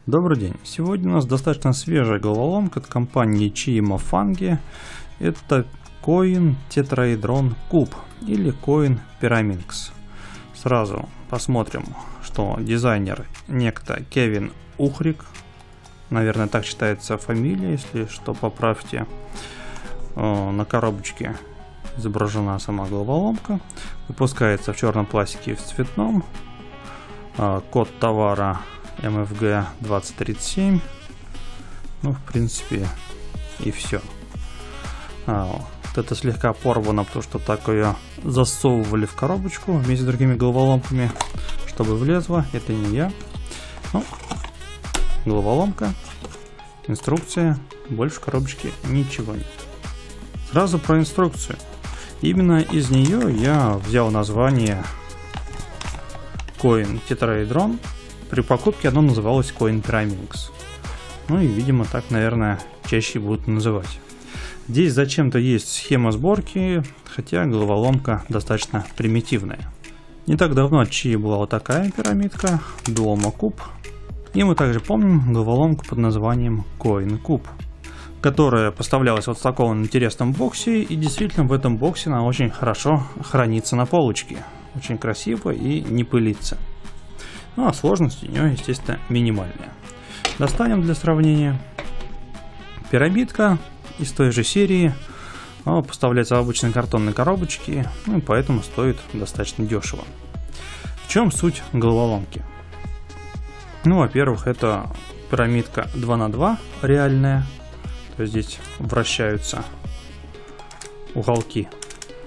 Добрый день. Сегодня у нас достаточно свежая головоломка от компании Chi Mofang. Это Coin Tetraedron Cube или Coin Pyraminx. Сразу посмотрим, что дизайнер некто Кевин Ухрик. Наверное, так читается фамилия, если что, поправьте. На коробочке изображена сама головоломка. Выпускается в черном пластике и в цветном. Код товара MFG 2037. Ну, в принципе, и все. Вот это слегка порвано, потому что так ее засовывали в коробочку вместе с другими головоломками, чтобы влезло. Это не я. Ну, головоломка, инструкция, больше в коробочке ничего нет. Сразу про инструкцию. Именно из нее я взял название Coin Tetraedron. При покупке оно называлось Coin Pyraminx. Ну и, видимо, так, наверное, чаще будут называть. Здесь зачем-то есть схема сборки, хотя головоломка достаточно примитивная. Не так давно от Chi была вот такая пирамидка, Duomo Cube. И мы также помним головоломку под названием Coin Cube, которая поставлялась вот в таком интересном боксе. И действительно в этом боксе она очень хорошо хранится на полочке. Очень красиво и не пылится. Ну а сложность у нее, естественно, минимальная. Достанем для сравнения. Пирамидка из той же серии. Поставляется в обычной картонной коробочке. Ну и поэтому стоит достаточно дешево. В чем суть головоломки? Ну, во-первых, это пирамидка 2×2 реальная. То есть здесь вращаются уголки.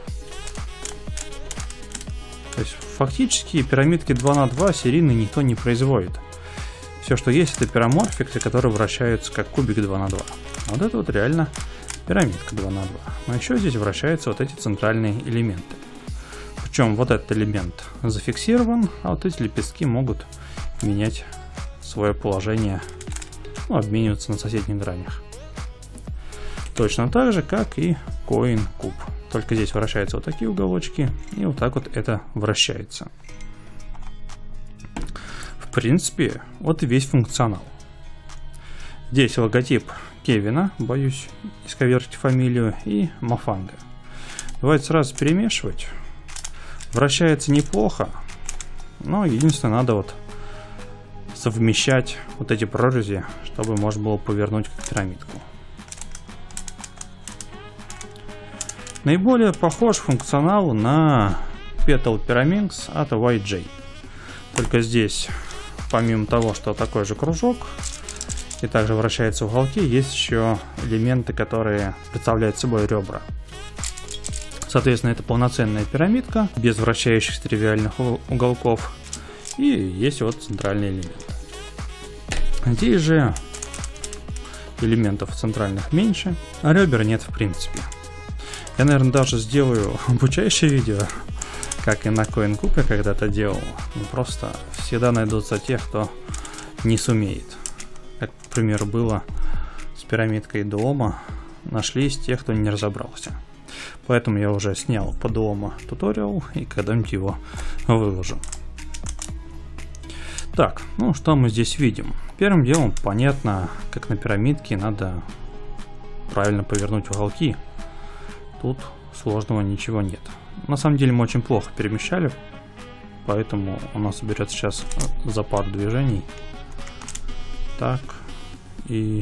То есть фактически пирамидки 2×2 серийно никто не производит. Все, что есть, это пираморфиксы, которые вращаются как кубик 2×2. Вот это вот реально пирамидка 2×2. Но еще здесь вращаются вот эти центральные элементы. Причем вот этот элемент зафиксирован, а вот эти лепестки могут менять свое положение, ну, обмениваться на соседних гранях. Точно так же, как и Coin Cube. Только здесь вращаются вот такие уголочки, и вот так вот это вращается. В принципе, вот и весь функционал. Здесь логотип Кевина, боюсь исковеркать фамилию, и Мофанга. Давайте сразу перемешивать. Вращается неплохо, но единственное, надо вот совмещать вот эти прорези, чтобы можно было повернуть как пирамидку. Наиболее похож функционал на Petal Pyraminx от YJ. Только здесь, помимо того, что такой же кружок и также вращаются уголки, есть еще элементы, которые представляют собой ребра. Соответственно, это полноценная пирамидка без вращающихся тривиальных уголков. И есть вот центральный элемент. Здесь же элементов центральных меньше, а ребер нет в принципе. Я, наверное, даже сделаю обучающее видео, как и на Coin Cube я когда-то делал. Но просто всегда найдутся те, кто не сумеет. Как, к примеру, было с пирамидкой Duomo. Нашлись те, кто не разобрался. Поэтому я уже снял по Duomo туториал и когда-нибудь его выложу. Так, ну что мы здесь видим? Первым делом понятно, как на пирамидке надо правильно повернуть уголки. Тут сложного ничего нет. На самом деле мы очень плохо перемещали, поэтому у нас берется сейчас за пару движений. Так, и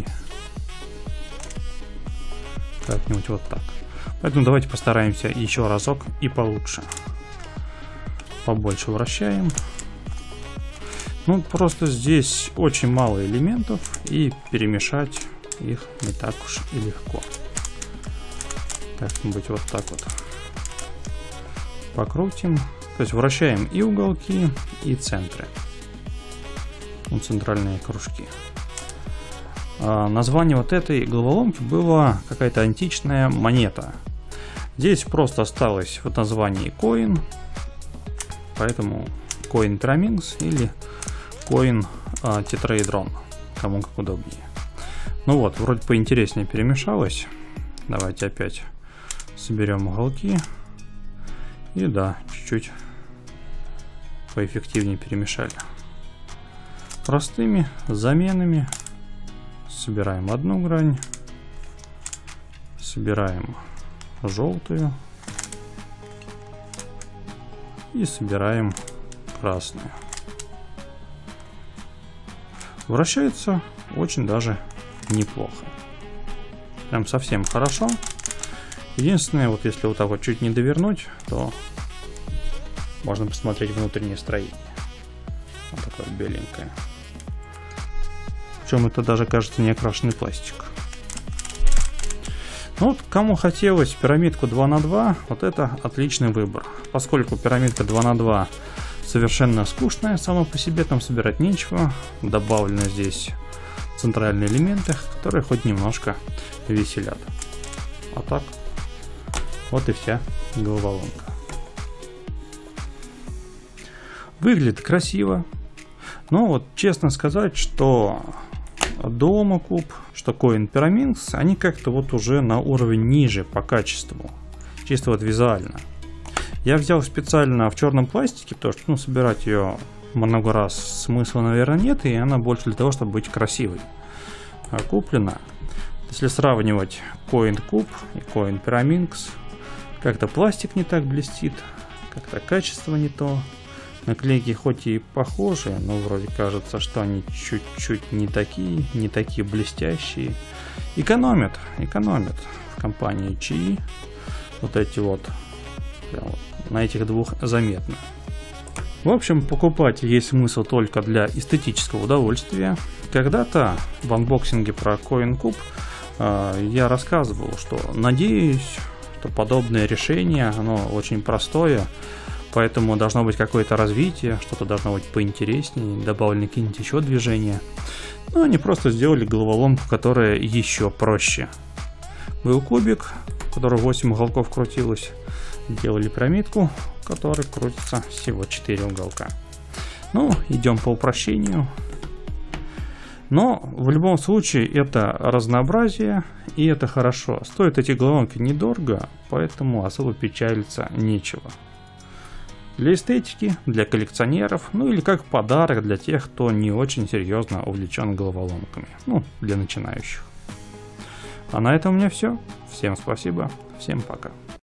как-нибудь вот так. Поэтому давайте постараемся еще разок и получше. Побольше вращаем. Ну, просто здесь очень мало элементов, и перемешать их не так уж и легко. Как-нибудь вот так вот покрутим. То есть вращаем и уголки, и центры. Ну, центральные кружки. Название вот этой головоломки было какая-то античная монета. Здесь просто осталось вот название Coin. Поэтому Coin Pyraminx или Coin Tetraedron. Кому как удобнее. Ну вот, вроде поинтереснее перемешалось. Давайте опять соберем уголки. И да, чуть-чуть поэффективнее перемешали. простыми заменами. Собираем одну грань. Собираем желтую. И собираем красную. Вращается очень даже неплохо. Прям совсем хорошо. Единственное, вот если вот так вот чуть не довернуть, то можно посмотреть внутреннее строение. Вот такое беленькое. Причем это даже, кажется, не окрашенный пластик. Ну вот, кому хотелось пирамидку 2 на 2, вот это отличный выбор. Поскольку пирамидка 2 на 2 совершенно скучная сама по себе, там собирать нечего. Добавлены здесь центральные элементы, которые хоть немножко веселят. А так, вот и вся головоломка. Выглядит красиво. Но вот честно сказать, что Duomo Cube, что Coin Pyraminx, они как-то вот уже на уровень ниже по качеству. Чисто вот визуально. Я взял специально в черном пластике, потому что, ну, собирать ее много раз смысла, наверное, нет, и она больше для того, чтобы быть красивой. А куплена. Если сравнивать Coin Cube и Coin Pyraminx, как-то пластик не так блестит, как-то качество не то. Наклейки хоть и похожи, но вроде кажется, что они чуть-чуть не такие блестящие. Экономят в компании Qi. Вот эти вот, прям вот на этих двух заметно. В общем, покупать есть смысл только для эстетического удовольствия. Когда-то в анбоксинге про Coin Cube я рассказывал, что надеюсь, что подобное решение, оно очень простое. Поэтому должно быть какое-то развитие, что-то должно быть поинтереснее, добавлены какие-нибудь еще движения. Но они просто сделали головоломку, которая еще проще. Был кубик, в который 8 уголков крутилось. Делали пирамидку, в которой крутится всего 4 уголка. Ну, идем по упрощению. Но в любом случае это разнообразие, и это хорошо. Стоят эти головоломки недорого, поэтому особо печалиться нечего. Для эстетики, для коллекционеров, ну или как подарок для тех, кто не очень серьезно увлечен головоломками. Ну, для начинающих. А на этом у меня все. Всем спасибо, всем пока.